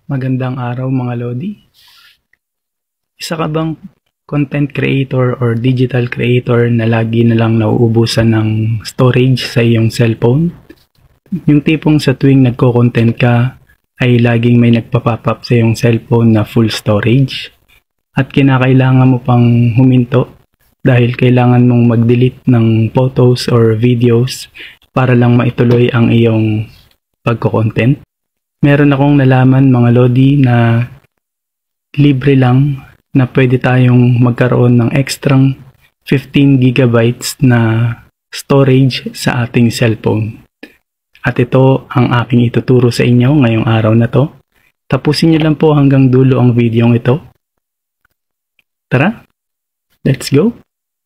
Magandang araw mga Lodi. Isa ka bang content creator or digital creator na lagi na lang nauubusan ng storage sa iyong cellphone? Yung tipong sa tuwing nagko-content ka ay laging may nagpa-pop up sa iyong cellphone na full storage at kinakailangan mo pang huminto dahil kailangan mong mag-delete ng photos or videos para lang maituloy ang iyong pagko-content. Meron akong nalaman mga Lodi na libre lang na pwede tayong magkaroon ng extrang 15 gigabytes na storage sa ating cellphone. At ito ang aking ituturo sa inyo ngayong araw na to. Tapusin nyo lang po hanggang dulo ang video ito. Tara, let's go!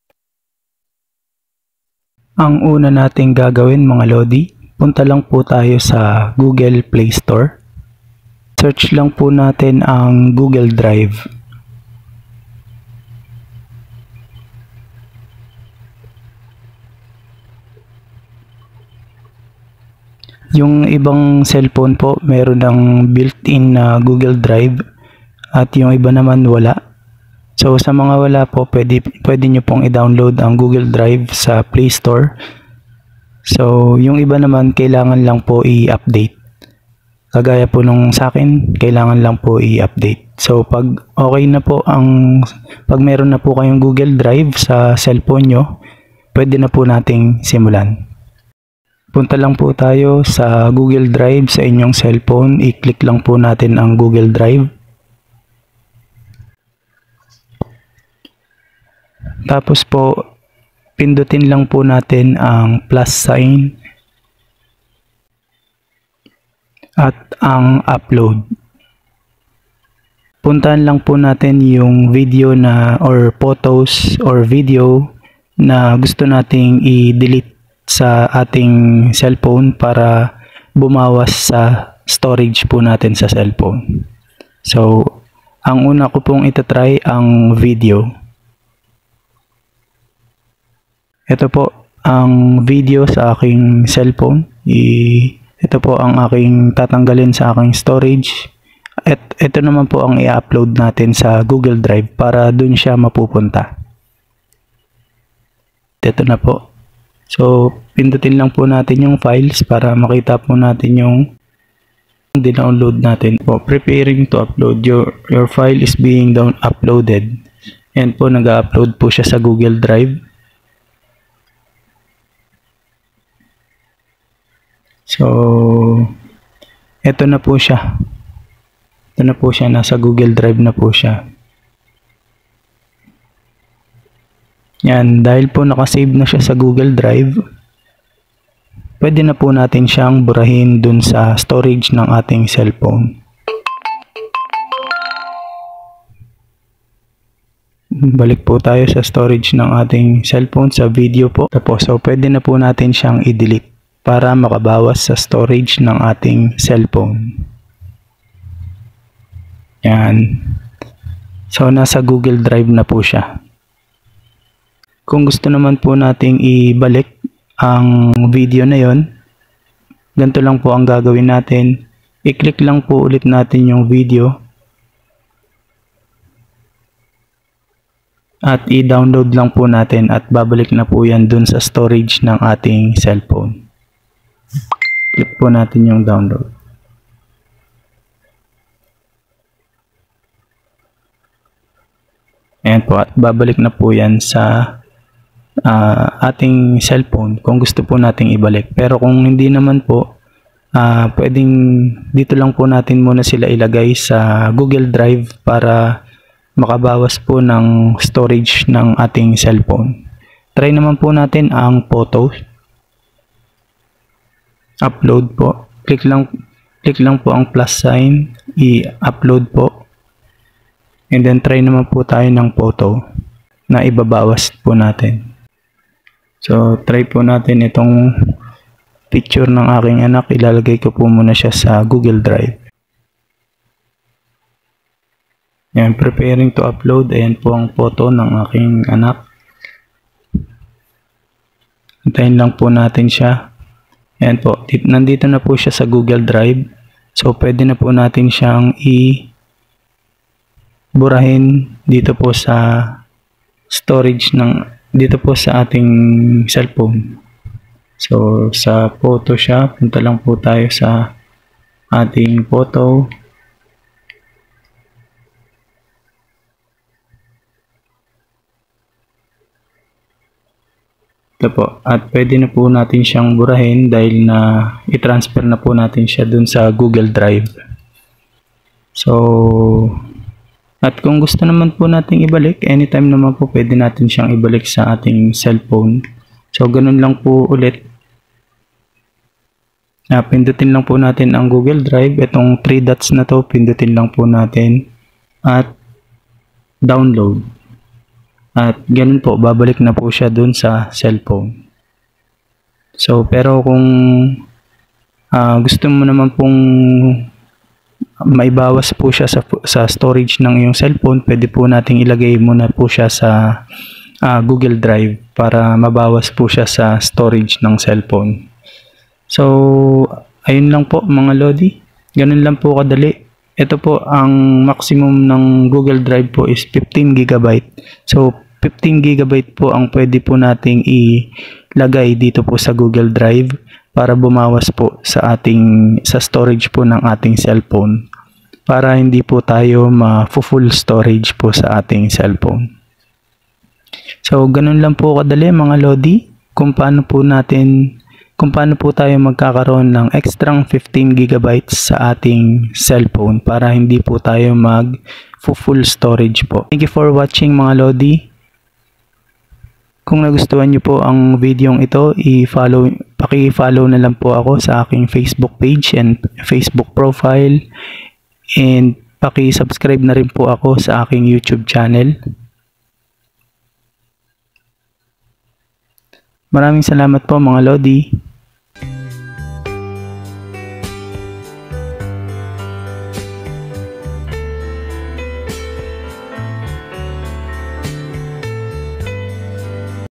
Ang una nating gagawin mga Lodi, punta lang po tayo sa Google Play Store. Search lang po natin ang Google Drive. Yung ibang cellphone po, meron ng built-in na Google Drive at yung iba naman wala. So sa mga wala po, pwede nyo pong i-download ang Google Drive sa Play Store. So, yung iba naman, kailangan lang po i-update. Kagaya po nung sa akin, kailangan lang po i-update. So, pag okay na po pag meron na po kayong Google Drive sa cellphone nyo, pwede na po nating simulan. Punta lang po tayo sa Google Drive sa inyong cellphone. I-click lang po natin ang Google Drive. Tapos po, pindutin lang po natin ang plus sign at ang upload. Puntahan lang po natin yung video na or photos or video na gusto nating i-delete sa ating cellphone para bumawas sa storage po natin sa cellphone. So, ang una ko pong itatry ang video. Ito po ang video sa aking cellphone. Ito po ang aking tatanggalin sa aking storage. At ito naman po ang i-upload natin sa Google Drive para dun siya mapupunta. Ito na po. So, pindutin lang po natin yung files para makita po natin yung dinownload natin. Po, preparing to upload. Your file is being uploaded. Yan po, nag-upload po siya sa Google Drive. So, eto na po siya. Ito na po siya, nasa Google Drive na po siya. Yan, dahil po nakasave na siya sa Google Drive, pwede na po natin siyang burahin dun sa storage ng ating cellphone. Balik po tayo sa storage ng ating cellphone sa video po. Tapos, so pwede na po natin siyang i-delete para makabawas sa storage ng ating cellphone. Yan. So, nasa Google Drive na po siya. Kung gusto naman po nating ibalik ang video na yon, ganito lang po ang gagawin natin. I-click lang po ulit natin yung video at i-download lang po natin at babalik na po yan dun sa storage ng ating cellphone. Click po natin yung download. Ayan po, at babalik na po yan sa ating cellphone kung gusto po nating ibalik. Pero kung hindi naman po, pwedeng dito lang po natin muna sila ilagay sa Google Drive para makabawas po ng storage ng ating cellphone. Try naman po natin ang photos. Upload po. Click lang po ang plus sign, i-upload po. And then try naman po tayo ng photo na ibabawas po natin. So try po natin itong picture ng aking anak. Ilalagay ko po muna siya sa Google Drive. Yan, preparing to upload. Ayan po ang photo ng aking anak. Antayin lang po natin siya. Ayan po, nandito na po siya sa Google Drive. So pwede na po natin siyang burahin dito po sa storage dito po sa ating cellphone. So sa Photoshop, punta lang po tayo sa ating photo. Ito po. At pwede na po natin siyang burahin dahil na i-transfer na po natin siya dun sa Google Drive. So, at kung gusto naman po natin ibalik, anytime naman po pwede natin siyang ibalik sa ating cellphone. So, ganun lang po ulit. Pindutin lang po natin ang Google Drive. Itong 3 dots na to, pindutin lang po natin. At download. At ganun po, babalik na po siya dun sa cellphone. So, pero kung gusto mo naman pong maibawas po siya sa storage ng iyong cellphone, pwede po nating ilagay muna po siya sa Google Drive para mabawas po siya sa storage ng cellphone. So, ayun lang po mga Lodi. Ganun lang po kadali. Ito po, ang maximum ng Google Drive po is 15 GB. So, 15 GB po ang pwede po nating ilagay dito po sa Google Drive para bumawas po sa storage po ng ating cellphone. Para hindi po tayo ma-full storage po sa ating cellphone. So, ganun lang po kadali mga Lodi kung paano po tayo magkakaroon ng extra 15 GB sa ating cellphone para hindi po tayo full storage po. Thank you for watching mga Lodi. Kung nagustuhan niyo po ang video ito, paki-follow na lang po ako sa aking Facebook page and Facebook profile, and paki-subscribe na rin po ako sa aking YouTube channel. Maraming salamat po mga Lodi.